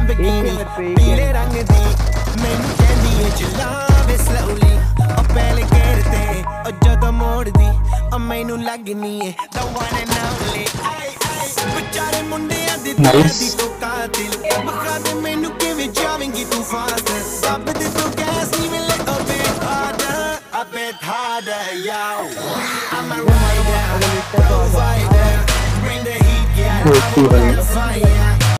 Lamborghini पीले रंग दी मैनू कहंदी है चलावे slowly ओ पहले गेर ते ओ जदों मोड़दी ओ मैनू लगनी है the one and only बेचारे मुंडियां दी दी तो कातिल बखा दे मैनू किवें जावेंगी तू फास्ट सब दे तू गैस नी मिले a bit harder yo I'm a rider provider bring the heat yeah I'm on fire